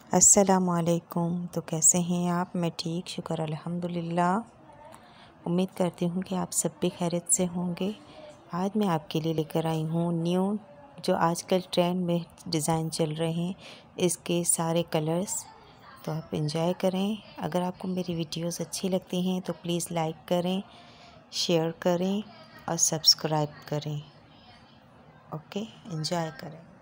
अस्सलामुअलैकुम। तो कैसे हैं आप? मैं ठीक, शुक्र अल्हम्दुलिल्लाह। उम्मीद करती हूँ कि आप सब भी खैरियत से होंगे। आज मैं आपके लिए लेकर आई हूँ न्यू जो आजकल ट्रेंड में डिज़ाइन चल रहे हैं, इसके सारे कलर्स। तो आप इंजॉय करें। अगर आपको मेरी वीडियोस अच्छी लगती हैं तो प्लीज़ लाइक करें, शेयर करें और सब्सक्राइब करें। ओके, इंजॉय करें।